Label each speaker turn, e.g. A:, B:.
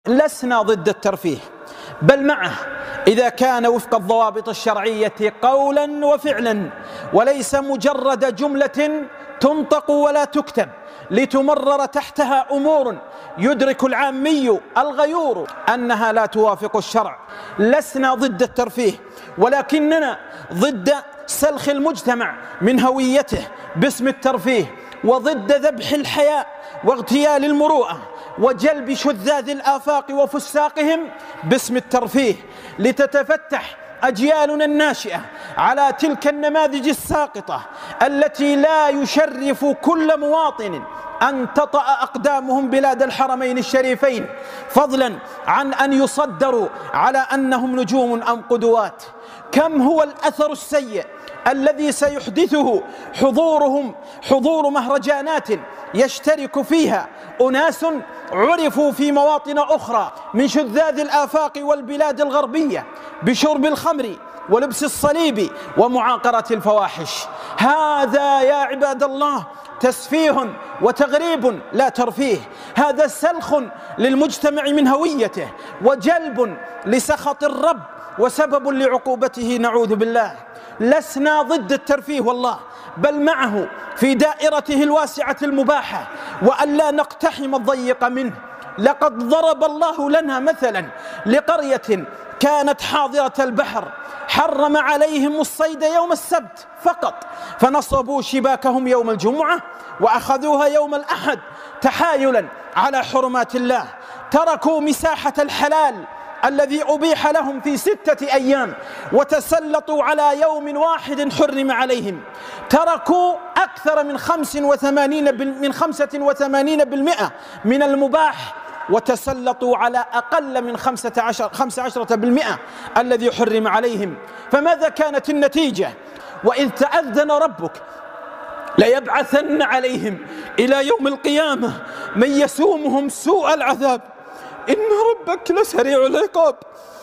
A: لسنا ضد الترفيه، بل معه إذا كان وفق الضوابط الشرعية قولا وفعلا، وليس مجرد جملة تنطق ولا تكتب لتمرر تحتها أمور يدرك العامي الغيور أنها لا توافق الشرع. لسنا ضد الترفيه، ولكننا ضد سلخ المجتمع من هويته باسم الترفيه، وضد ذبح الحياء واغتيال المروءة وجلب شذاذ الآفاق وفساقهم باسم الترفيه، لتتفتح أجيالنا الناشئة على تلك النماذج الساقطة التي لا يشرف كل مواطن أن تطأ أقدامهم بلاد الحرمين الشريفين، فضلا عن أن يصدروا على أنهم نجوم أم قدوات. كم هو الأثر السيء الذي سيحدثه حضور مهرجانات يشترك فيها أناس عرفوا في مواطن أخرى من شذاذ الآفاق والبلاد الغربية بشرب الخمر ولبس الصليب ومعاقرة الفواحش. هذا يا عباد الله تسفيه وتغريب لا ترفيه، هذا سلخ للمجتمع من هويته وجلب لسخط الرب وسبب لعقوبته، نعوذ بالله. لسنا ضد الترفيه والله، بل معه في دائرته الواسعة المباحة، وأن لا نقتحم الضيق منه. لقد ضرب الله لنا مثلا لقرية كانت حاضرة البحر، حرم عليهم الصيد يوم السبت فقط، فنصبوا شباكهم يوم الجمعة وأخذوها يوم الأحد تحايلا على حرمات الله. تركوا مساحة الحلال الذي أبيح لهم في 6 أيام وتسلطوا على يوم واحد حرم عليهم. تركوا أكثر من 85% من المباح وتسلطوا على أقل من 15% الذي حرم عليهم. فماذا كانت النتيجة؟ وإذ تأذن ربك ليبعثن عليهم إلى يوم القيامة من يسومهم سوء العذاب إن ربك لسريع العقاب.